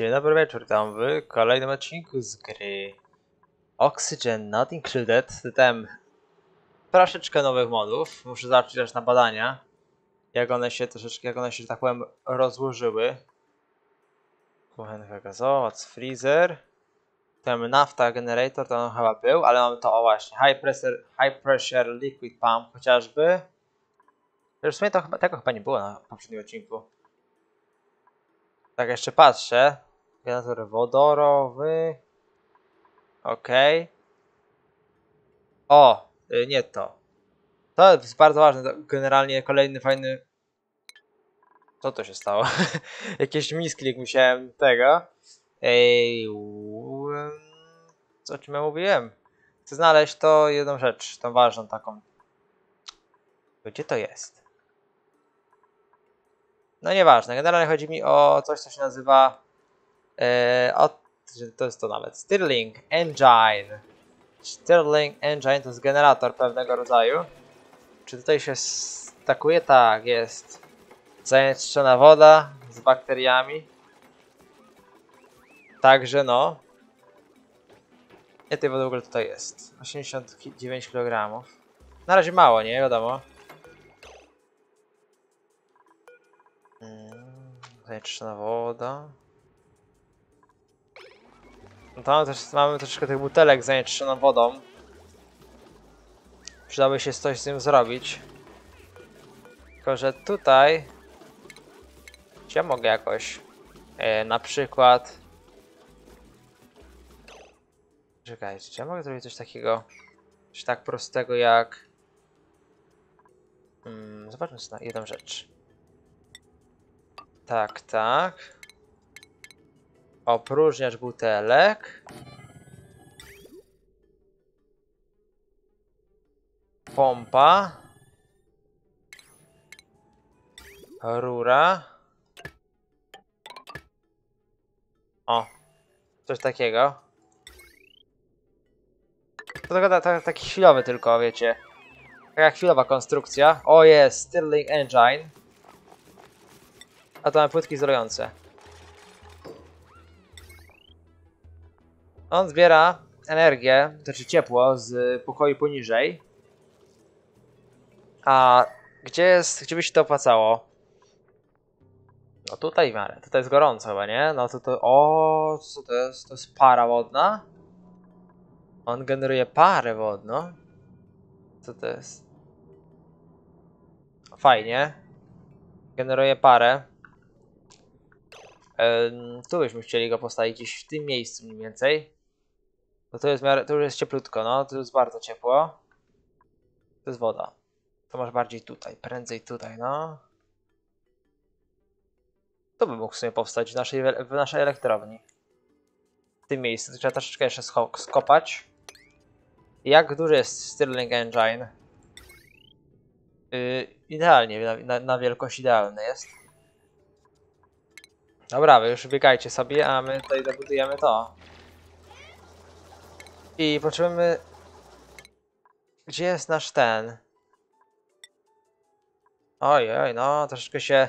Dzień dobry wieczór, tam w kolejnym odcinku z gry Oxygen Not Included. Dodałem troszeczkę nowych modów. Muszę zacząć też na badania. Jak one się że tak powiem, rozłożyły. Kuchenka gazowa, freezer. Ten nafta generator to on chyba był, ale mamy to, o właśnie, high pressure liquid pump chociażby. W sumie to tego chyba nie było na poprzednim odcinku. Tak, jeszcze patrzę. Generator wodorowy. Okej. O, nie to. To jest bardzo ważne. Generalnie kolejny fajny... Co to się stało? Jakiś misklik musiałem tego. Co o czym ja mówiłem? Chcę znaleźć to jedną rzecz, tą ważną taką. Gdzie to jest? No nieważne. Generalnie chodzi mi o coś, co się nazywa... to jest to nawet. Stirling Engine. Stirling Engine to jest generator pewnego rodzaju. Czy tutaj się stakuje? Tak, jest. Zanieczyszczona woda z bakteriami. Także no. Ile tej wody w ogóle tutaj jest? 89 kg. Na razie mało, nie? Wiadomo. Zanieczyszczona woda. No to mamy troszeczkę tych butelek z zanieczyszczoną wodą. Przydałoby się coś z tym zrobić. Tylko że tutaj... Czy ja mogę jakoś... na przykład... Czekajcie, czy ja mogę zrobić coś takiego... Coś tak prostego jak... zobaczmy sobie na jedną rzecz. Tak, tak. Opróżniacz butelek. Pompa. Rura. O. Coś takiego. To taki chwilowy tylko, wiecie. Taka chwilowa konstrukcja. O, jest Stirling Engine. A to mamy płytki izolujące. On zbiera energię, znaczy ciepło z pokoju poniżej. A gdzie by się to opłacało? No tutaj w miarę. Tutaj jest gorąco chyba, nie? No to... O, co to jest? To jest para wodna? On generuje parę wodną. Co to jest? Fajnie. Generuje parę. Tu byśmy chcieli go postawić gdzieś w tym miejscu mniej więcej. Bo to jest to już jest cieplutko, no. To jest bardzo ciepło. To jest woda. To masz bardziej tutaj, prędzej tutaj, no. To by mógł sobie powstać w naszej elektrowni. W tym miejscu. To trzeba troszeczkę jeszcze skopać. Jak duży jest Stirling Engine? Idealnie, na wielkość idealny jest. Dobra, wy już biegajcie sobie, a my tutaj dobudujemy to. I potrzebujemy... Gdzie jest nasz ten? Oj, no troszeczkę się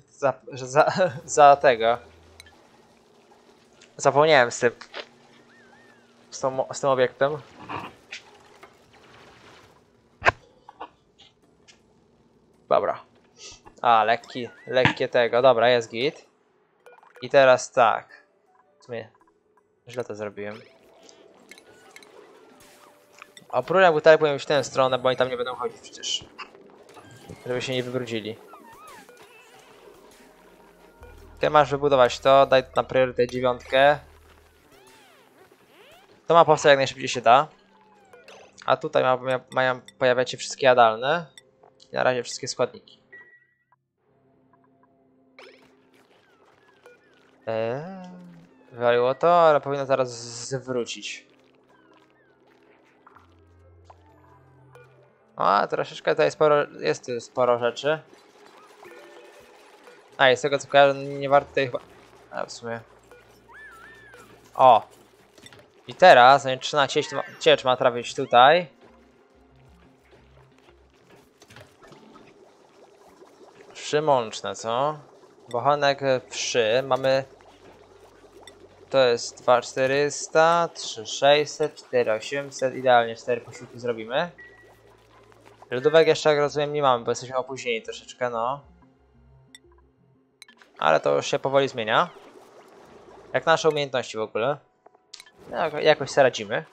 za tego. Zapomniałem z tym obiektem. Dobra. A, lekkie tego. Dobra, jest git. I teraz tak. W sumie źle to zrobiłem. Opróżniak butelek powinien iść w tę stronę, bo oni tam nie będą chodzić przecież. Żeby się nie wybrudzili. Ty masz wybudować to, daj na priorytet 9. To ma powstać jak najszybciej się da. A tutaj mają pojawiać się wszystkie jadalne. I na razie wszystkie składniki. Wywaliło to, ale powinno zaraz zwrócić. A, troszeczkę tutaj jest sporo rzeczy. A, i z tego co kojarzę, nie warto tutaj chyba... A, w sumie... O! I teraz zanieczyszczona ciecz ma trafić tutaj. Wszy mączne, co? Bochenek wszy. Mamy To jest 2400, 3600, 4800, idealnie 4 posiłki zrobimy. Lodówek jeszcze, jak rozumiem, nie mamy, bo jesteśmy opóźnieni troszeczkę, no. Ale to już się powoli zmienia. Jak nasze umiejętności w ogóle. No, jakoś sobie radzimy.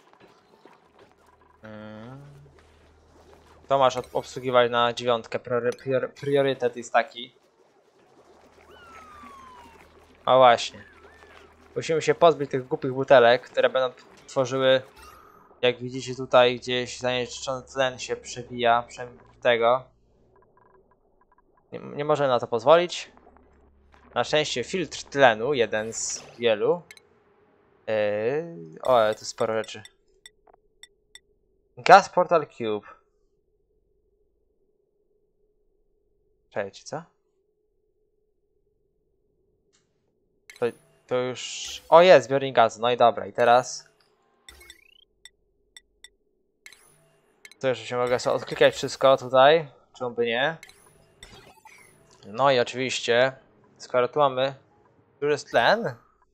To masz obsługiwać na 9. Priorytet jest taki. O właśnie. Musimy się pozbyć tych głupich butelek, które będą tworzyły, jak widzicie tutaj, gdzieś zanieczyszczony tlen się przewija tego. Nie możemy na to pozwolić. Na szczęście filtr tlenu, jeden z wielu. O, to sporo rzeczy. Gas Portal Cube. Czekajcie, co? To już... O, jest zbiornik gazu. No i dobra, i teraz... To jeszcze się mogę sobie odklikać wszystko tutaj. Czemu by nie? No i oczywiście, skoro tu mamy... Tu jest tlen?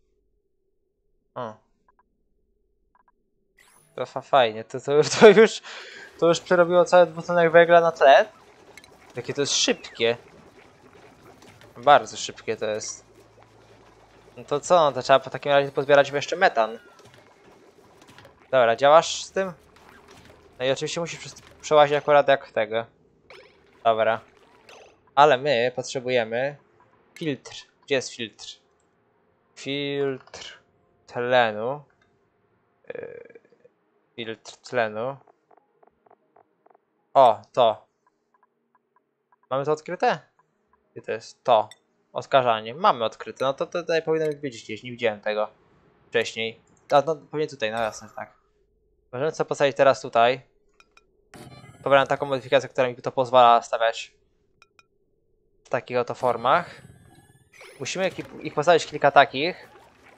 O. To fajnie, to już przerobiło cały dwutlenek węgla na tlen? Jakie to jest szybkie. Bardzo szybkie to jest. No to co, no to trzeba po takim razie pozbierać jeszcze metan. Dobra, działasz z tym? No i oczywiście musisz przełazić akurat jak tego. Dobra. Ale my potrzebujemy filtr. Gdzie jest filtr? Filtr tlenu. Filtr tlenu. O, to. Mamy to odkryte? Gdzie to jest? To. Odkażanie. Mamy odkryte. No to tutaj powinno być gdzieś. Nie widziałem tego wcześniej. A, no pewnie tutaj, no jasne, tak. Możemy sobie postawić teraz tutaj. Pobrałem taką modyfikację, która mi to pozwala stawiać w takich oto formach. Musimy ich postawić kilka takich.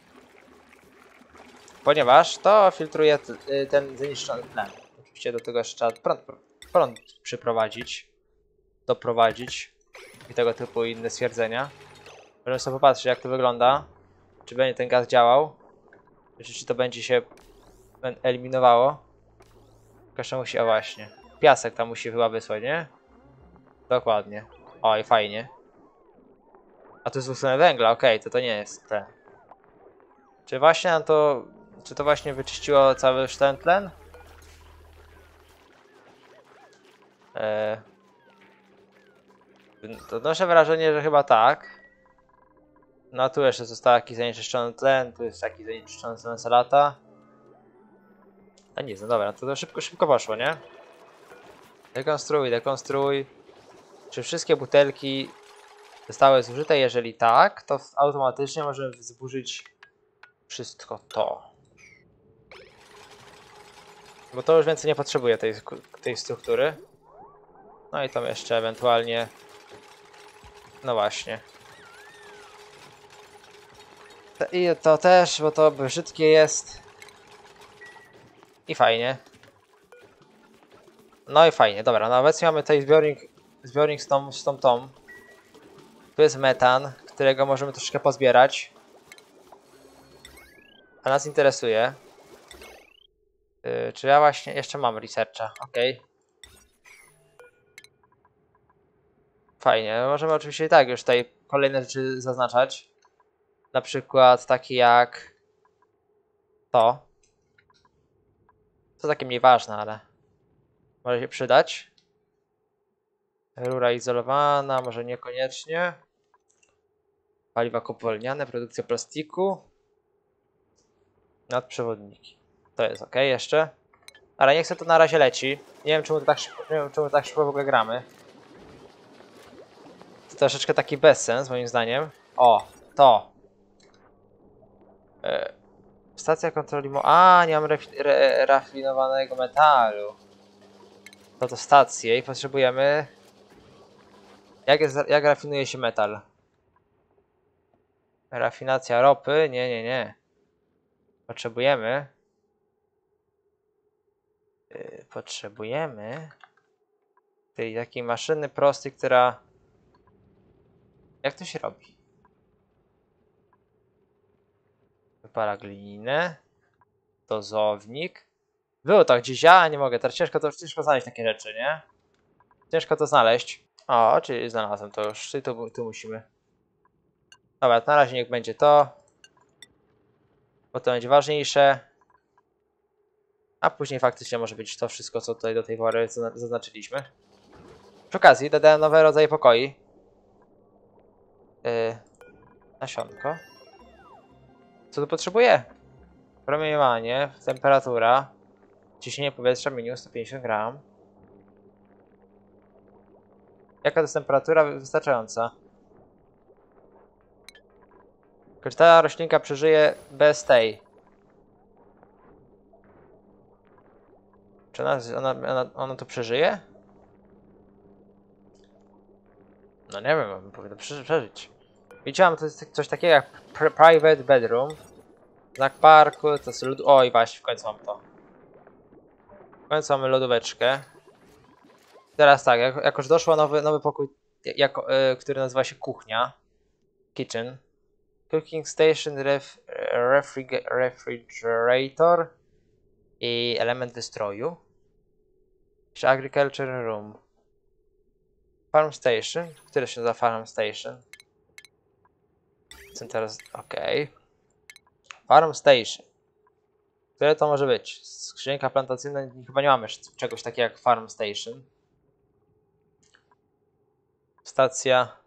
Ponieważ to filtruje ten zanieczyszczony tlen. Oczywiście do tego jeszcze trzeba prąd przyprowadzić. Doprowadzić. I tego typu inne stwierdzenia. Możemy sobie popatrzeć, jak to wygląda. Czy będzie ten gaz działał. Czy to będzie się eliminowało. Tylko musi, o właśnie. Piasek tam musi chyba wysłać, nie? Dokładnie. Oj, fajnie. A to jest dwutlenek węgla, okej, to nie jest ten. Czy właśnie to... Czy to właśnie wyczyściło cały już ten tlen? To odnoszę wrażenie, że chyba tak. No tu jeszcze został jakiś zanieczyszczony tlen, tu jest taki zanieczyszczony tlen salata. A nic, no dobra, to szybko poszło, nie? Dekonstruuj. Czy wszystkie butelki zostały zużyte? Jeżeli tak, to automatycznie możemy zburzyć wszystko to. Bo to już więcej nie potrzebuje tej struktury. No i tam jeszcze ewentualnie... No właśnie. I to też, bo to brzydkie jest. I fajnie. No i fajnie, dobra, no obecnie mamy tutaj zbiornik z tą. Tu jest metan, którego możemy troszkę pozbierać. A nas interesuje. Czy ja właśnie jeszcze mam researcha, ok. Fajnie, możemy oczywiście i tak już tutaj kolejne rzeczy zaznaczać. Na przykład takie jak to. To takie mniej ważne, ale może się przydać. Rura izolowana, może niekoniecznie. Paliwa kopalniane, produkcja plastiku. Nadprzewodniki. To jest ok jeszcze. Ale niech sobie to na razie leci. Nie wiem czemu tak szybko w ogóle gramy. To troszeczkę taki bezsens moim zdaniem. O, to. Stacja kontroli A, nie mam rafinowanego metalu. To stację i potrzebujemy... Jak rafinuje się metal? Rafinacja ropy? Nie. Potrzebujemy tej takiej maszyny prostej, która... Jak to się robi? Wypala glinę. Dozownik. Było to gdzieś, ja nie mogę, teraz ciężko znaleźć takie rzeczy, nie? Ciężko to znaleźć. O, czyli znalazłem to już, czyli tu musimy. Dobra, na razie niech będzie to. Bo to będzie ważniejsze. A później faktycznie może być to wszystko, co tutaj do tej pory zaznaczyliśmy. Przy okazji dodałem nowe rodzaje pokoi. Nasionko. Co tu potrzebuję? Promieniowanie, temperatura, ciśnienie powietrza minus 150 gram. Jaka to jest temperatura wystarczająca? Czy ta roślinka przeżyje bez tej? Czy ona to przeżyje? No nie wiem, powinno przeżyć. Widziałem, to jest coś takiego jak private bedroom. Znak parku, to jest lód... Oj, właśnie, w końcu mam to. W końcu mamy lodóweczkę. Teraz tak, jako że doszło nowy pokój, który nazywa się kuchnia. Kitchen. Cooking station, refrigerator i element wystroju. Jeszcze agriculture room. Farm station. Które się nazywa farm station? Teraz, okej. Farm station. Które to może być? Skrzynka plantacyjna, chyba nie mamy czegoś takiego jak farm station. Stacja.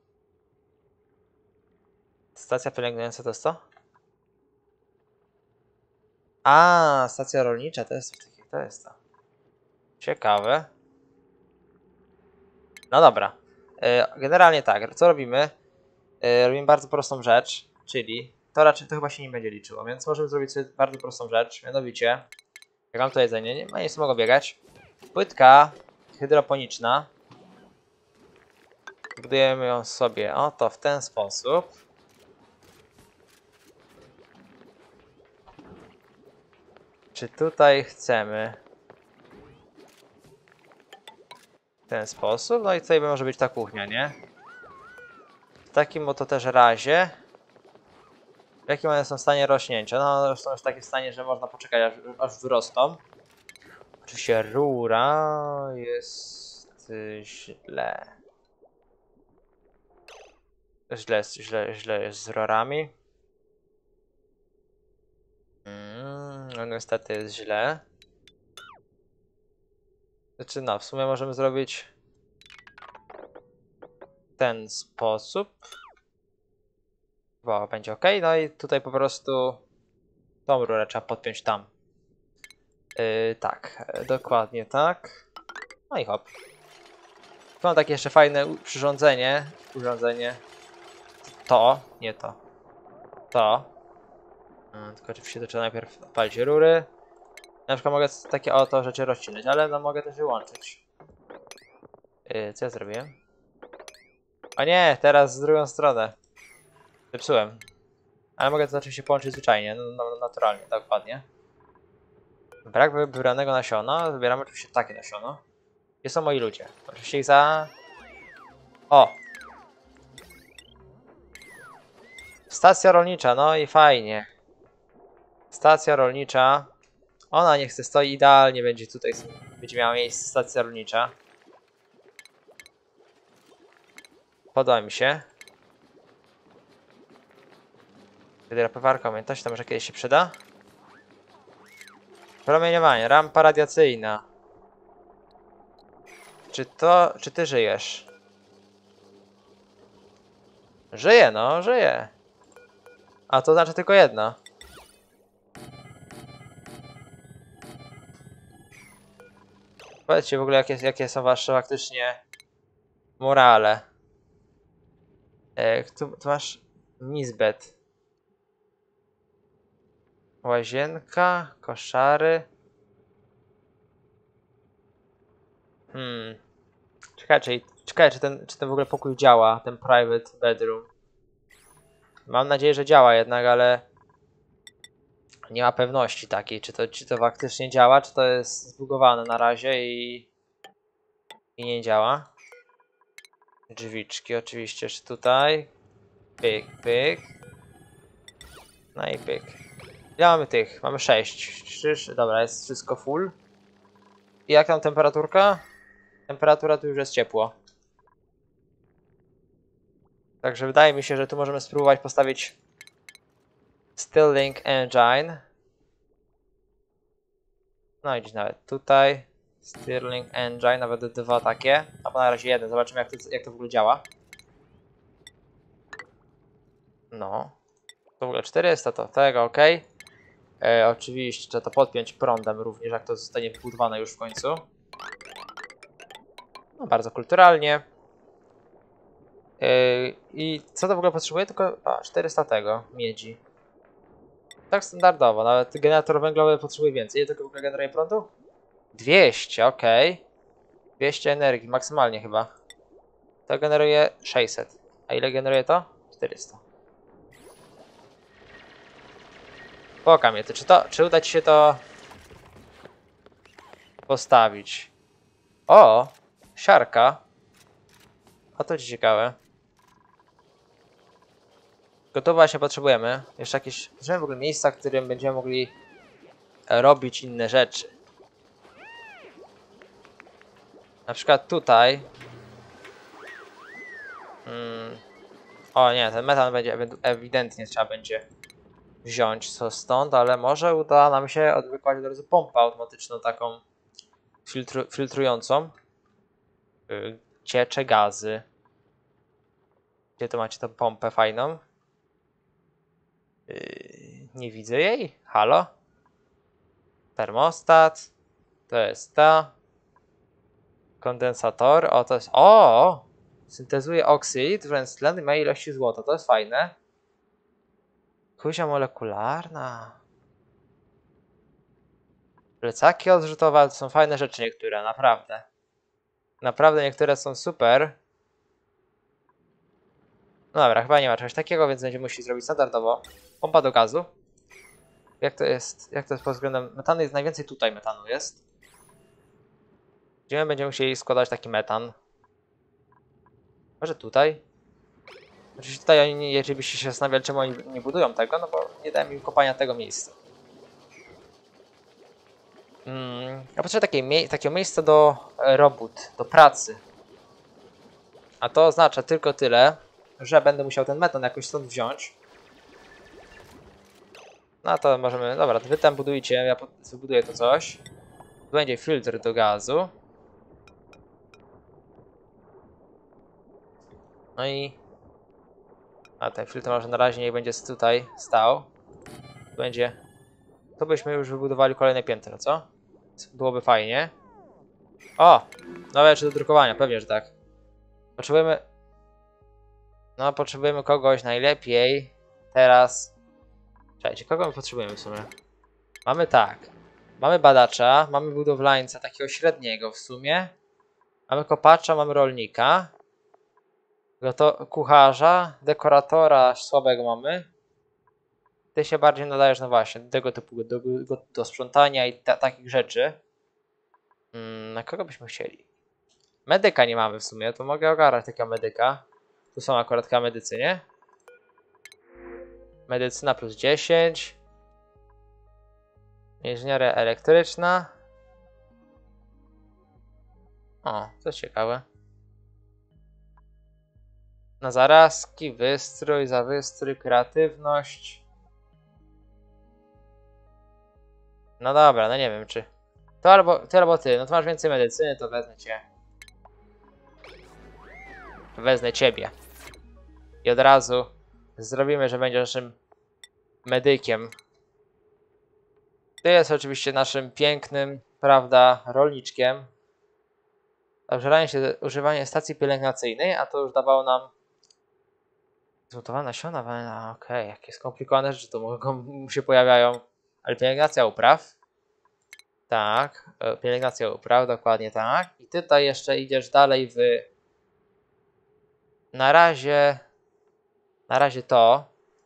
Stacja pielęgnująca to jest to? A, stacja rolnicza to jest coś takiego, to jest to. Ciekawe. No dobra. Generalnie tak, co robimy? Robimy bardzo prostą rzecz, czyli to chyba się nie będzie liczyło, więc możemy zrobić sobie bardzo prostą rzecz, mianowicie jak mam to jedzenie, nie mogą biegać. Płytka hydroponiczna. Budujemy ją sobie oto w ten sposób. Czy tutaj chcemy w ten sposób? No i tutaj może być ta kuchnia, nie? W takim oto też razie. W jakim one są w stanie rośnięcia? No, są już w takim stanie, że można poczekać aż wyrosną. Oczywiście rura jest źle. Źle jest z rurami. No niestety jest źle. Znaczy no, w sumie możemy zrobić w ten sposób. Bo będzie ok. No i tutaj po prostu tą rurę trzeba podpiąć tam. Tak, dokładnie tak. No i hop. Tu mam takie jeszcze fajne urządzenie. To, nie to. To. Tylko oczywiście to trzeba najpierw odpalić rury. Na przykład mogę takie oto rzeczy rozcinać, ale no mogę też wyłączyć. Co ja zrobiłem? O nie, teraz z drugą stronę. Zepsułem. Ale mogę to oczywiście połączyć zwyczajnie, no, naturalnie, dokładnie. Brak wybranego nasiona. Wybieramy oczywiście takie nasiono. Gdzie są moi ludzie? Oczywiście ich za... O! Stacja rolnicza, no i fajnie. Stacja rolnicza. Ona niech se stoi idealnie, będzie tutaj, będzie miała miejsce stacja rolnicza. Podoba mi się. Hydropowarka, pamiętasz, to może kiedyś się przyda? Promieniowanie, rampa radiacyjna. Czy ty żyjesz? Żyje, no, żyje. A to znaczy tylko jedno. Powiedzcie w ogóle, jakie są wasze faktycznie morale. Tu masz Nisbet. Łazienka, koszary. Czekaj, czy ten w ogóle pokój działa, ten private bedroom. Mam nadzieję, że działa jednak, ale nie ma pewności takiej, czy to faktycznie działa, czy to jest zbugowane na razie i nie działa. Drzwiczki oczywiście jeszcze tutaj. Pyk, pyk. No i pyk. Ile mamy tych? Mamy 6. Dobra, jest wszystko full. I jak tam temperaturka? Temperatura tu już jest ciepło. Także wydaje mi się, że tu możemy spróbować postawić Stirling Engine. No i gdzieś nawet tutaj. Stirling Engine, nawet 2 takie. Albo na razie 1, zobaczymy jak to w ogóle działa. No. To w ogóle 400 to tego, ok. Oczywiście trzeba to podpiąć prądem również, jak to zostanie wybudowane już w końcu. No bardzo kulturalnie. I co to w ogóle potrzebuje? Tylko 400 tego, miedzi. Tak standardowo, nawet generator węglowy potrzebuje więcej. Ile tego w ogóle generuje prądu? 200, ok. 200 energii, maksymalnie chyba. To generuje 600. A ile generuje to? 400. Poka mnie, czy uda ci się to postawić? O! Siarka. A to ciekawe. Gotowa właśnie potrzebujemy. Jeszcze jakieś... Potrzebujemy w ogóle miejsca, w którym będziemy mogli robić inne rzeczy. Na przykład tutaj. O nie, ten metan będzie ewidentnie trzeba będzie wziąć co stąd, ale może uda nam się odblokować od razu pompę automatyczną taką filtrującą. Ciecze gazy. Gdzie to macie tą pompę fajną? Nie widzę jej. Halo? Termostat. To jest ta. Kondensator. O, to jest... O! Syntezuje oksyd wraz z tlenem i ma ilości złota. To jest fajne. Kuzia molekularna. Plecaki odrzutowe, to są fajne rzeczy niektóre, naprawdę. Naprawdę niektóre są super. No dobra, chyba nie ma czegoś takiego, więc będziemy musieli zrobić standardowo. Pompa do gazu. Jak to jest pod względem metanu? Jest najwięcej tutaj metanu jest. Gdzie my będziemy musieli składać taki metan? Może tutaj? Oczywiście tutaj oni, jeżeli byście się zastanawiali, czemu oni nie budują tego, no bo nie dają im kopania tego miejsca. Ja potrzebuję takiego miejsca do robót, do pracy. A to oznacza tylko tyle, że będę musiał ten metan jakoś stąd wziąć. No to możemy, dobra, wy tam budujcie, ja wybuduję to coś. Tu będzie filtr do gazu. No i... A ten filtr może na razie niech będzie tutaj stał. Tu będzie... To byśmy już wybudowali kolejne piętro, co? Byłoby fajnie. O! Nowe rzeczy do drukowania, pewnie, że tak. Potrzebujemy... No, potrzebujemy kogoś najlepiej. Teraz... Czekajcie, kogo my potrzebujemy w sumie? Mamy tak. Mamy badacza, mamy budowlańca takiego średniego w sumie. Mamy kopacza, mamy rolnika. Kucharza, dekoratora słabego mamy. Ty się bardziej nadajesz, no właśnie, do tego typu, do sprzątania i takich rzeczy. Na kogo byśmy chcieli? Medyka nie mamy w sumie, to mogę ogarnąć takiego medyka. Tu są akurat chyba medycy, nie? Medycyna plus 10. Inżynieria elektryczna. O, to ciekawe. Na zarazki, wystrój, za wystrój, kreatywność. No dobra, no nie wiem czy... To albo ty, no to masz więcej medycyny, to wezmę cię. Wezmę ciebie. I od razu zrobimy, że będzie naszym medykiem. Ty jest oczywiście naszym pięknym, prawda, rolniczkiem. Używanie stacji pielęgnacyjnej, a to już dawało nam złotowane nasiona. Okej, jakie skomplikowane rzeczy tu mogą się pojawiają. Ale pielęgnacja upraw. Tak, pielęgnacja upraw, dokładnie tak. I tutaj jeszcze idziesz dalej w... Na razie to.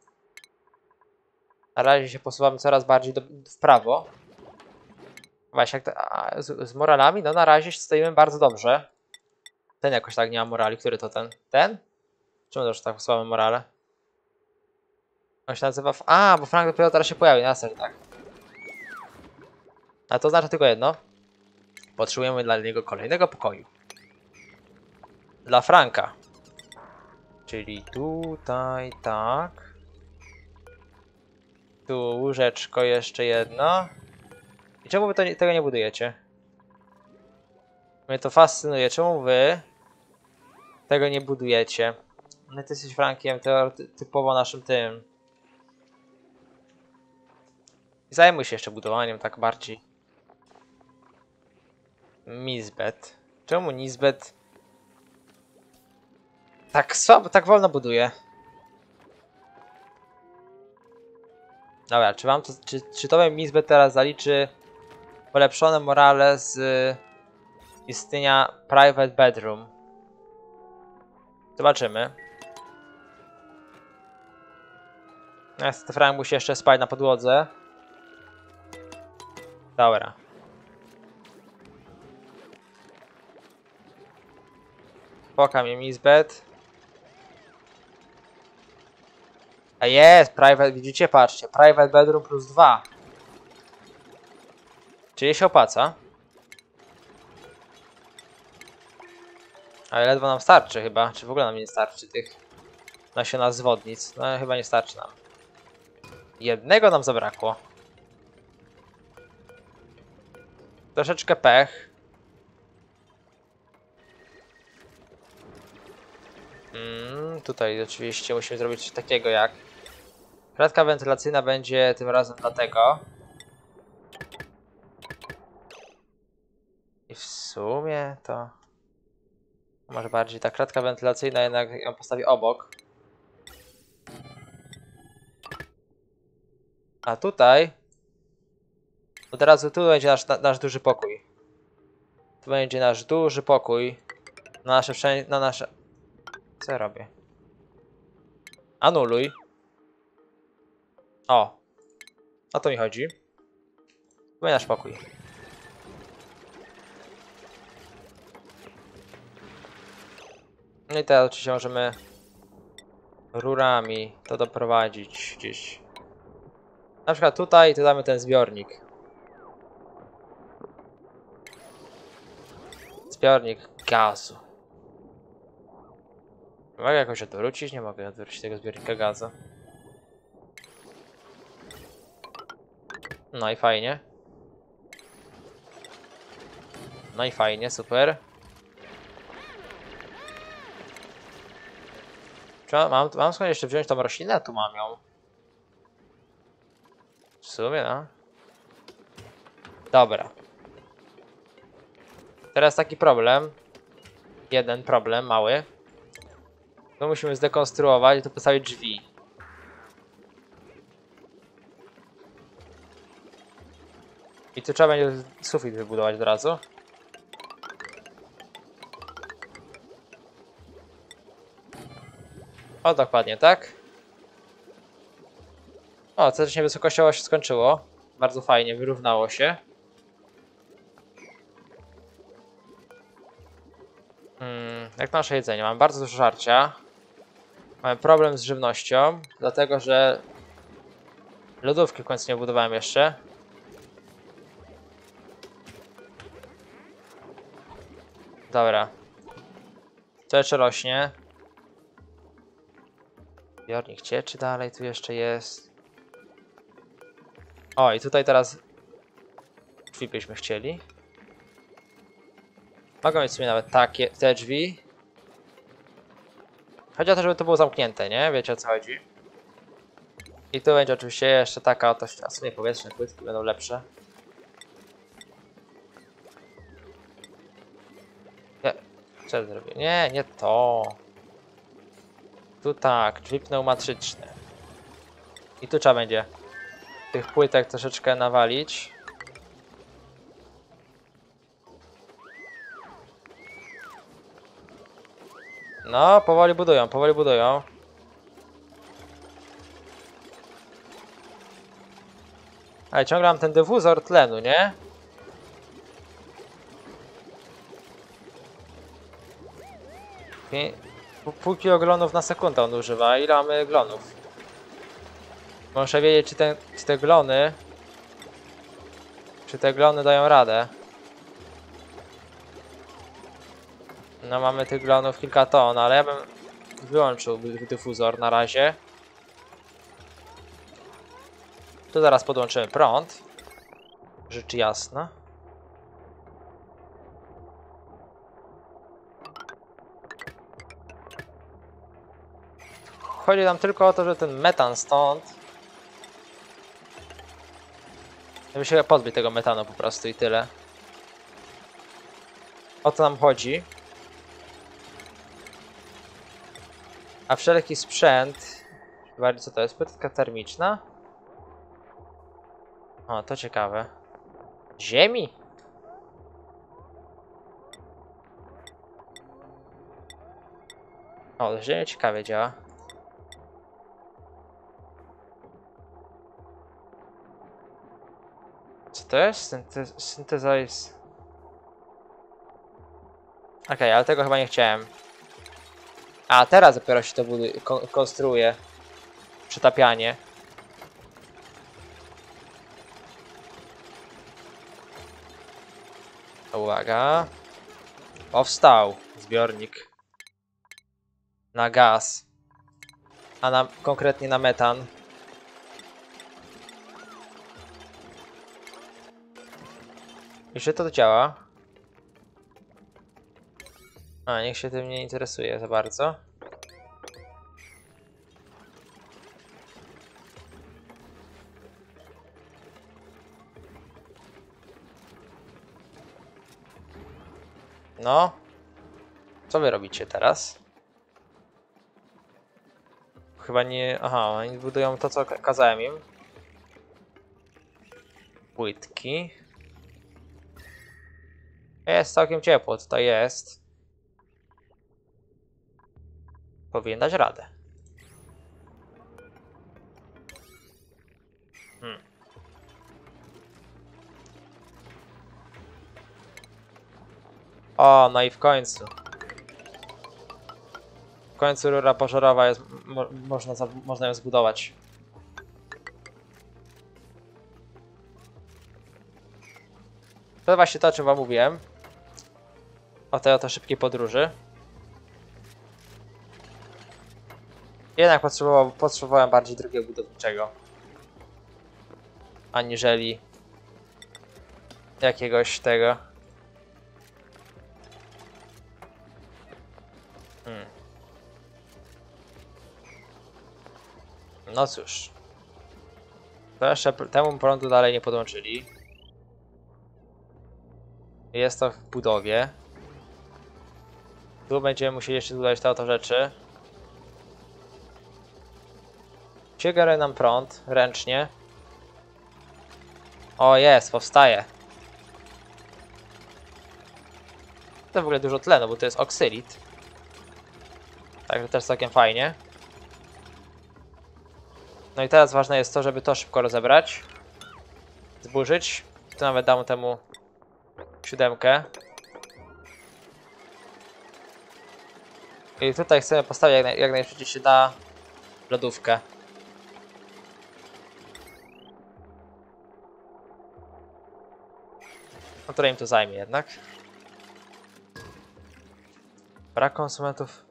Na razie się posuwamy coraz bardziej w prawo. Właśnie, z moralami, no na razie stoimy bardzo dobrze. Ten jakoś tak nie ma morali. Który to ten? Ten? Czemu też tak słabe morale? On się nazywa... A, bo Frank dopiero teraz się pojawi, na serio, tak. A to oznacza tylko jedno. Potrzebujemy dla niego kolejnego pokoju. Dla Franka. Czyli tutaj, tak. Tu łóżeczko jeszcze jedno. I czemu wy tego nie budujecie? Mnie to fascynuje. Czemu wy tego nie budujecie? No ty jesteś Frankiem, typowo naszym tym. Zajmuj się jeszcze budowaniem tak bardziej. Nisbet. Czemu Nisbet tak słabo, tak wolno buduje? Dobra, czy wam to, czy to Nisbet teraz zaliczy polepszone morale z istnienia private bedroom? Zobaczymy. Niestety Frank musi jeszcze spać na podłodze. Dobra. Poka mnie Nisbet. A jest, private, widzicie, patrzcie, private bedroom plus 2. Czyli się opłaca. Ale ledwo nam starczy chyba, czy w ogóle nam nie starczy tych nasiona zwodnic. No chyba nie starczy nam. Jednego nam zabrakło. Troszeczkę pech. Tutaj oczywiście musimy zrobić coś takiego jak... Kratka wentylacyjna będzie tym razem dlatego. I w sumie to... Może bardziej ta kratka wentylacyjna jednak ją postawi obok. A tutaj... Od razu tu będzie nasz duży pokój. Tu będzie nasz duży pokój. Na nasze... Co ja robię? Anuluj. O to mi chodzi. Tu będzie nasz pokój. No i teraz oczywiście możemy rurami to doprowadzić gdzieś. Na przykład tutaj, tu damy ten zbiornik. Zbiornik gazu. Mogę jakoś odwrócić? Nie mogę odwrócić tego zbiornika gazu. No i fajnie. No i fajnie, super. Mam skąd jeszcze wziąć tą roślinę? Tu mam ją. W sumie, no. Dobra. Teraz taki problem. Jeden problem mały. My musimy zdekonstruować i tu postawić drzwi. I tu trzeba będzie sufit wybudować od razu. O, dokładnie, tak? O, teoretycznie wysokościowo się skończyło. Bardzo fajnie, wyrównało się. Jak nasze jedzenie? Mam bardzo dużo żarcia. Mamy problem z żywnością, dlatego że lodówki w końcu nie budowałem jeszcze. Dobra. Co jeszcze rośnie? Zbiornik cieczy dalej, tu jeszcze jest. O, i tutaj teraz drzwi byśmy chcieli. Mogą mieć w sumie nawet te drzwi. Chodzi o to, żeby to było zamknięte, nie? Wiecie o co chodzi. I tu będzie oczywiście jeszcze taka oto, a w sumie powietrzne płytki będą lepsze. Nie, co zrobię? Nie, nie to. Tu tak, drzwi pneumatyczne. I tu trzeba będzie tych płytek troszeczkę nawalić. No, powoli budują, powoli budują. Ale ciągle mam ten dyfuzor tlenu, nie? Pół kilo glonów na sekundę on używa. Ile mamy glonów? Muszę wiedzieć, czy te glony dają radę. No mamy tych glonów kilka ton, ale ja bym wyłączył dyfuzor na razie. Tu zaraz podłączymy prąd. Rzecz jasna. Chodzi nam tylko o to, że ten metan stąd... Żeby się pozbyć tego metanu po prostu i tyle. O to nam chodzi. A wszelki sprzęt... Bardziej co to jest? Płytka termiczna? O, to ciekawe. Ziemi? O, ziemia ciekawie działa. Co to jest? Synthesize... Okej, ale tego chyba nie chciałem. A, teraz dopiero się to konstruuje. Przetapianie. Uwaga. Powstał zbiornik. Na gaz. A konkretnie na metan. I czy to działa? A, niech się tym nie interesuje za bardzo. No. Co wy robicie teraz? Chyba nie... Aha, oni budują to, co kazałem im. Płytki. Jest całkiem ciepło, tutaj jest. Powinien dać radę. O, no i w końcu. W końcu rura pożarowa jest... Można ją zbudować. To właśnie to, o czym wam mówiłem. O tej oto szybkiej podróży. Jednak potrzebowałem bardziej drugiego budowniczego. Aniżeli jakiegoś tego. No cóż. To jeszcze temu prądu dalej nie podłączyli. Jest to w budowie. Tu będziemy musieli jeszcze dodać te oto rzeczy. Generuje nam prąd ręcznie. O, jest, powstaje. To w ogóle dużo tlenu, bo to jest oksylit. Także też całkiem fajnie. No i teraz ważne jest to, żeby to szybko rozebrać. Zburzyć. Tu nawet dam temu 7. I tutaj chcemy postawić jak najszybciej się da lodówkę. No tyle im to zajmie jednak. Brak konsumentów.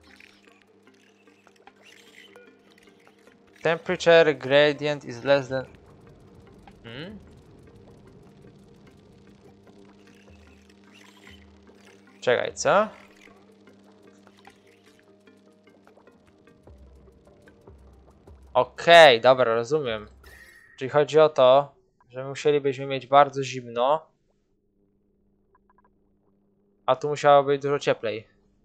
Temperature gradient is less than... Czekaj, co? Okej, dobra, rozumiem. Czyli chodzi o to, że musielibyśmy mieć bardzo zimno, a tu musiało być dużo cieplej.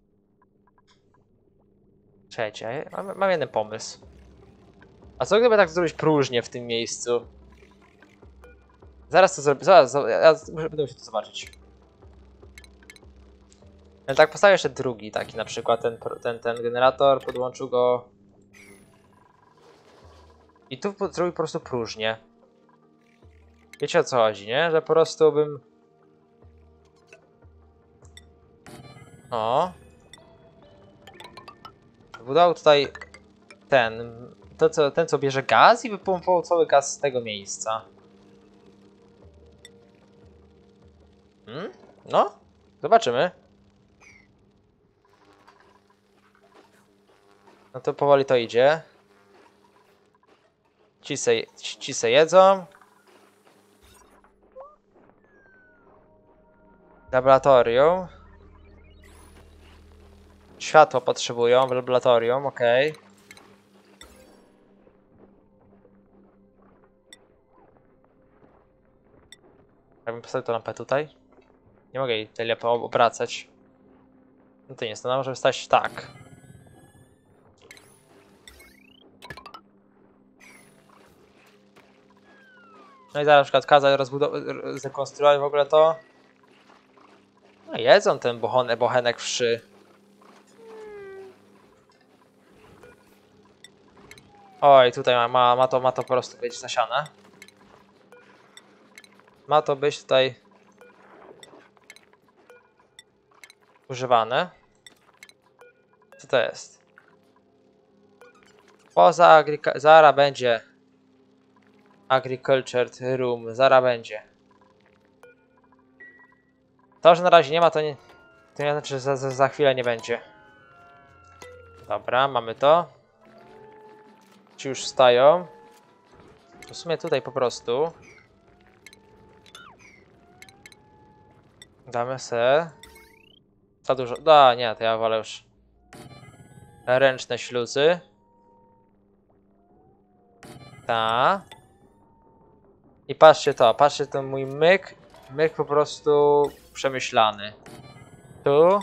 Czekajcie, mam jeden pomysł. A co gdyby tak zrobić próżnię w tym miejscu? Zaraz to zrobię, będę musiał to zobaczyć. Ale tak postawię jeszcze drugi taki, na przykład ten generator, podłączył go. I tu zrobił po prostu próżnię. Wiecie o co chodzi, nie? Że po prostu bym... O. Budował tutaj ten co bierze gaz i wypompował cały gaz z tego miejsca. No, zobaczymy. No to powoli to idzie. Ci se jedzą. Laboratorium. Światło potrzebują w laboratorium, okej. Jakbym postawił tę lampę tutaj. Nie mogę jej tej lampy obracać. No to nie jest, ona może stać tak. No i zaraz na przykład kazać zrekonstruować w ogóle to. No jedzą ten bochenek wszy. Oj, tutaj ma to po prostu być zasiane. Ma to być tutaj używane. Co to jest? Zara będzie Agricultured Room, zara będzie. To, że na razie nie ma, to nie znaczy, że za chwilę nie będzie. Dobra, mamy to. Ci już wstają. W sumie tutaj po prostu damy se. Za dużo. Nie, to ja wolę już ręczne śluzy. Ta. I patrzcie ten mój myk. Myk po prostu przemyślany. Tu.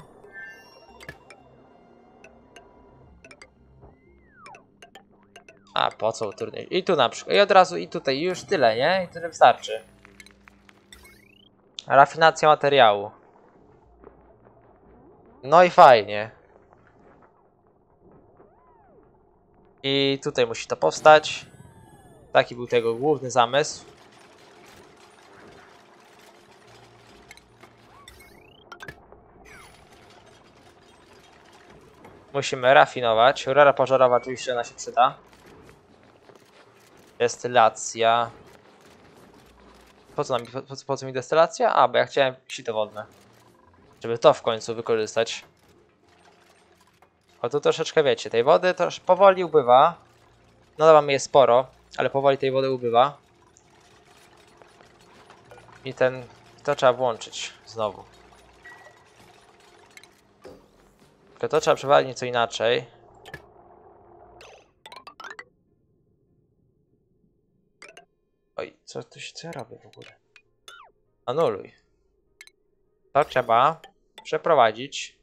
A po co utrudnić? I tu na przykład. I od razu i tutaj. Już tyle, nie? I tyle wystarczy. Rafinacja materiału. No i fajnie. I tutaj musi to powstać. Taki był tego główny zamysł. Musimy rafinować. Rura pożarowa oczywiście ona się przyda. Destylacja. Po co mi destylacja? A, bo ja chciałem sito wodne. Żeby to w końcu wykorzystać. O tu troszeczkę wiecie, tej wody to powoli ubywa. No mamy je sporo, ale powoli tej wody ubywa. I to trzeba włączyć znowu. Tylko to trzeba przewadzić nieco inaczej. Oj, co ja robię w ogóle? Anuluj. To trzeba przeprowadzić.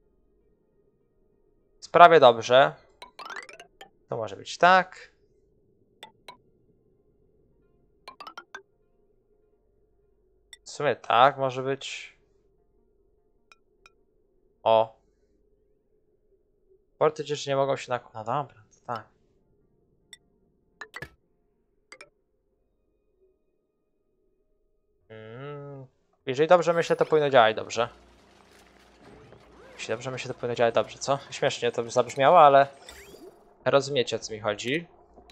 Prawie dobrze. To może być tak. W sumie tak może być. O. Porty dzieczy nie mogą się No dobra, to tak. Jeżeli dobrze myślę, to powinno działać dobrze. Jeśli dobrze myślę, to powinno działać dobrze, co? Śmiesznie to by zabrzmiało, ale rozumiecie, o co mi chodzi.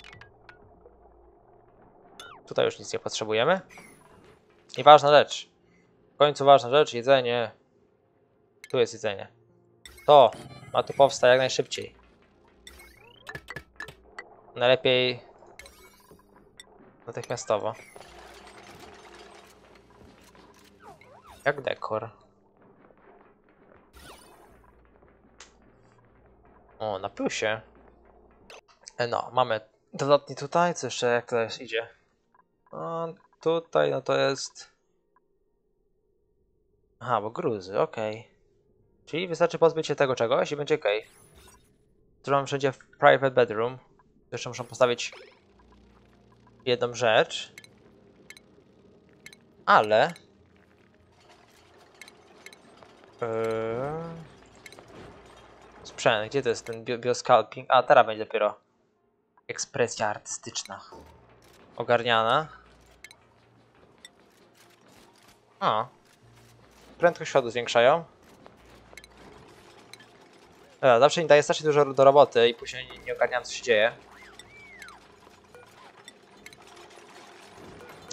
Tutaj już nic nie potrzebujemy. I ważna rzecz. W końcu ważna rzecz, jedzenie. Tu jest jedzenie. To ma tu powstać jak najszybciej. Najlepiej natychmiastowo. Jak dekor. O, na plusie. No, mamy dodatni tutaj. Co jeszcze, jak to jest, idzie? O, tutaj, no to jest... Aha, bo gruzy, okej. Czyli wystarczy pozbyć się tego czegoś i będzie okej. Tu mam wszędzie w private bedroom. Jeszcze muszę postawić jedną rzecz. Ale... Sprzęt, gdzie to jest ten bioscalping? A, teraz będzie dopiero ekspresja artystyczna ogarniana. O. Prędkość chodu zwiększają. Dobra, zawsze mi daje strasznie dużo do roboty i później nie ogarniam, co się dzieje.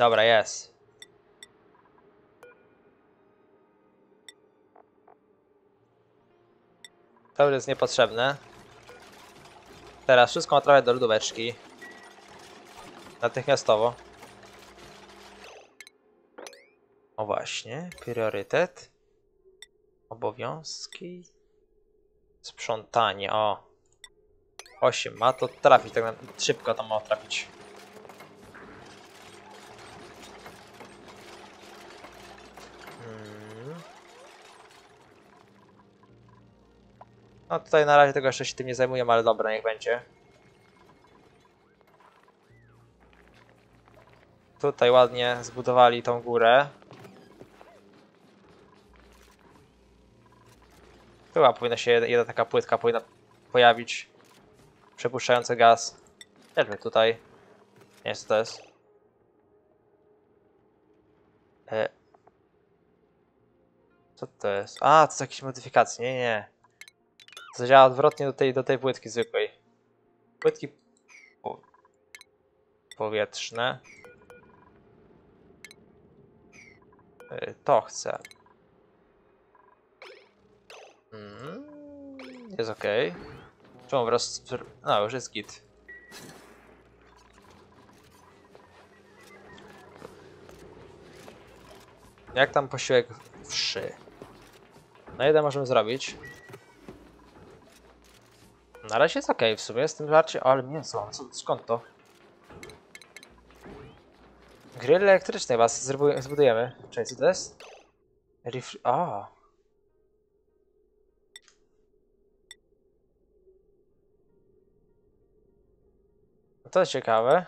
Dobra, jest. To jest niepotrzebne. Teraz wszystko naprawię do lodóweczki. Natychmiastowo. O właśnie, priorytet. Obowiązki. Sprzątanie, o. 8 ma to trafić, tak szybko to ma trafić. No tutaj na razie tego jeszcze się tym nie zajmuję, ale dobra, niech będzie. Tutaj ładnie zbudowali tą górę. Chyba powinna się jedna taka płytka powinna pojawić. Przepuszczający gaz. Jedźmy tutaj. Nie wiem co to jest. Co to jest? A, to są jakieś modyfikacje. Nie, nie. To działa odwrotnie do tej płytki zwykłej. Płytki powietrzne. To chcę. Jest ok. Czemu wraz... No, już jest git. Jak tam posiłek wszy? No jeden możemy zrobić. Na razie jest ok w sumie, z tym żarcie, ale mięso, skąd to? Grill elektryczny chyba zbudujemy. Cześć, co to jest? A. No to jest ciekawe.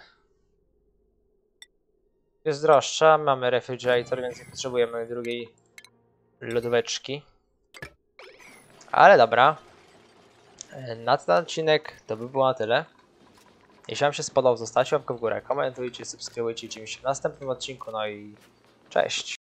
Jest droższa, mamy refrigerator, więc nie potrzebujemy drugiej lodóweczki. Ale dobra. Na ten odcinek to by było na tyle. Jeśli wam się spodobał, zostawcie łapkę w górę, komentujcie, subskrybujcie, widzimy się w następnym odcinku, no i cześć.